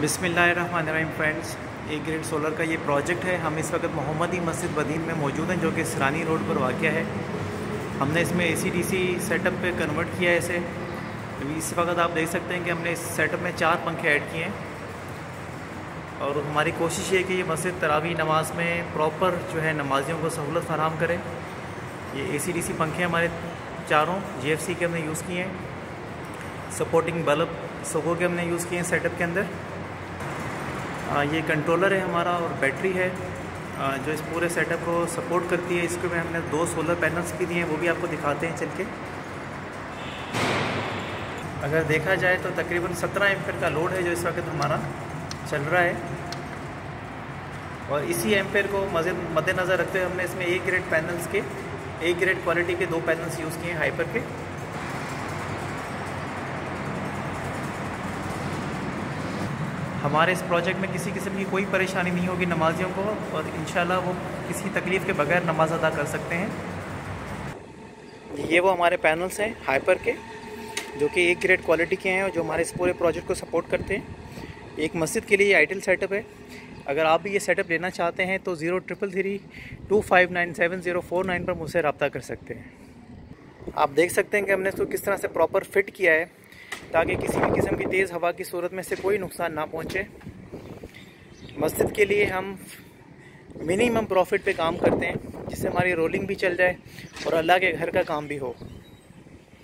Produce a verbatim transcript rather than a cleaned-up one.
बिस्मिल्लाहिर्रहमानिर्रहीम फ्रेंड्स, एक grade solar का ये प्रोजेक्ट है। हम इस वक्त मोहम्मदी मस्जिद बदीन में मौजूद हैं, जो कि सरानी रोड पर वाक़या है। हमने इसमें A C D C setup पे कन्वर्ट किया है इसे। इस वक्त आप देख सकते हैं कि हमने इस सेटअप में चार पंखे ऐड किए हैं और हमारी कोशिश है कि ये मस्जिद तरावी नमाज में प्रॉपर जो है नमाजियों को सहूलत फराहम करे। ये ए सी डी सी पंखे हमारे चारों जी एफ सी के हमने यूज़ किए हैं। सपोर्टिंग बल्ब सोको के हमने यूज़ किए हैं सेटअप के अंदर। आ, ये कंट्रोलर है हमारा और बैटरी है आ, जो इस पूरे सेटअप को सपोर्ट करती है। इसके में हमने दो सोलर पैनल्स भी दिए हैं, वो भी आपको दिखाते हैं चल के। अगर देखा जाए तो तकरीबन सत्रह एम्पेयर का लोड है जो इस वक्त हमारा चल रहा है और इसी एम्पेयर को मद्देनज़र रखते हुए हमने इसमें ए ग्रेड पैनल्स के ए ग्रेड क्वालिटी के दो पैनल्स यूज़ किए हैं हाइपर के। हमारे इस प्रोजेक्ट में किसी किस्म की कोई परेशानी नहीं होगी नमाजियों को और इंशाल्लाह वो किसी तकलीफ़ के बगैर नमाज अदा कर सकते हैं। ये वो हमारे पैनल्स हैं हाइपर के, जो कि एक ग्रेड क्वालिटी के हैं और जो हमारे इस पूरे प्रोजेक्ट को सपोर्ट करते हैं। एक मस्जिद के लिए ये आइडियल सेटअप है। अगर आप भी ये सेटअप लेना चाहते हैं तो zero triple three two five nine seven zero four nine पर मुझसे रब्ता कर सकते हैं। आप देख सकते हैं कि हमने इसको किस तरह से प्रॉपर फिट किया है ताकि किसी भी किस्म की तेज़ हवा की सूरत में से कोई नुकसान ना पहुंचे। मस्जिद के लिए हम मिनिमम प्रॉफिट पे काम करते हैं, जिससे हमारी रोलिंग भी चल जाए और अल्लाह के घर का काम भी हो।